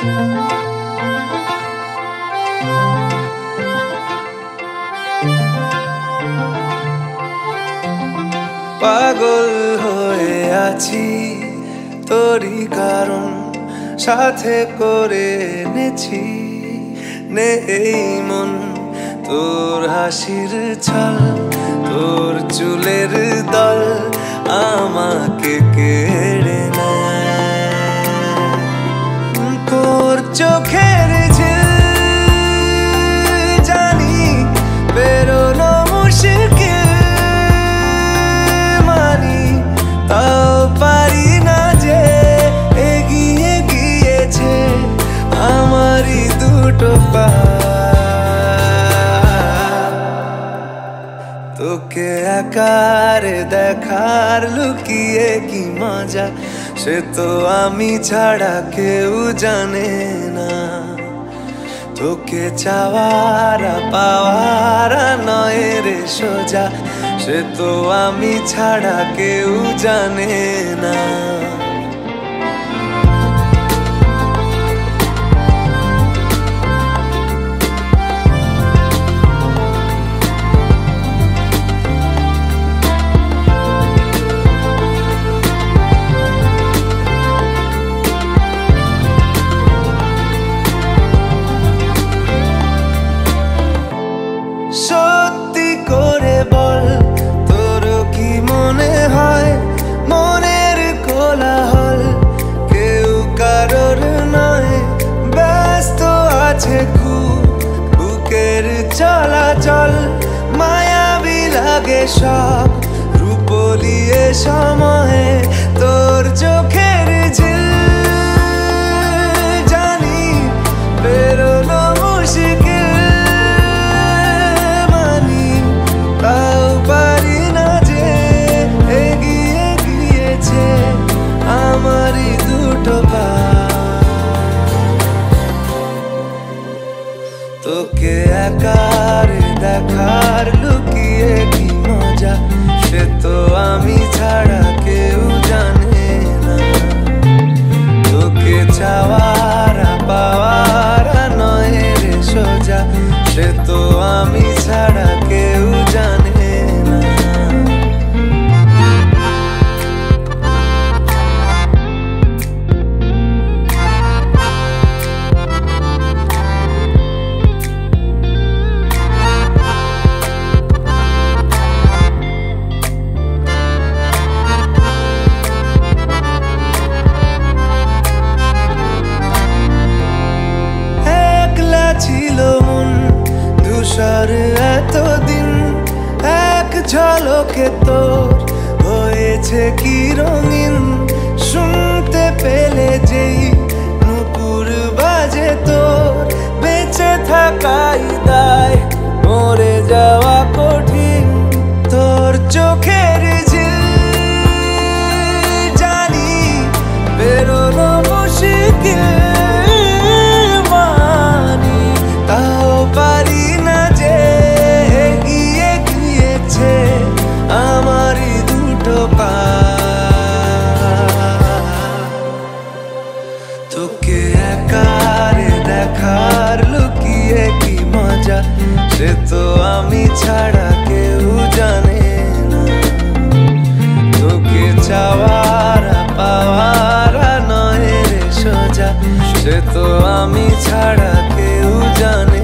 পাগল হয়ে আছি তোরই কারণ সাথে করে এনেছি নে এই মন তোর হাসির ছল তোর চুলের দল আমাকে কেড়ে নেয় তোর চোখের ঝিল জানি বেরোনো মুশকিল মানি তাও পারি না যে এগিয়ে গিয়েছে আমারই দুটো পা তোকে আকারে দেখার লুকিয়ে কি মজা সে তো আমি ছাড়া কেউ জানে না তোকে চাওয়ারা পাওয়ারা নয় রে সোজা সে তো আমি ছাড়া কেউ জানে না সত্যি করে বল তোর কি মনে হয় মনের কোলাহল কেউ কারোর নয় ব্যস্ত আছে খুব বুকের চলাচল মায়াবী লাগে সব রূপলিয়ে সময়ে তোর চোখের ঝিল জানি বেরোনো মুশকিল আমারই দুটো পা তোকে আকারে দেখার লুকিয়ে কি মজা সে তো আমি ছাড়া কেউ জানে না তোকে চাওয়ারা পাওয়ারা নয় রে সোজা সে তো আমি ছাড়া কেউ জানে না ছিল মন ধূসর এতদিন এক ঝলকে তোর হয়েছে কি রঙিন শুনতে পেলে যেই নুপুর বাজে তোর বেঁচে থাকাই দায় মরে যাওয়া কঠিন তোর চোখের ঝিল জানি বেরোনো মুশকিল তাও পারি না যে এগিয়ে গিয়েছে আমারই দুটো পা তোকে আকারে দেখার লুকিয়ে কি মজা সে তো আমি ছাড়া কেউ জানে না তোকে চাওয়ারা পাওয়ারা নয় রে সোজা সে তো আমি ছাড়া কেউ জানে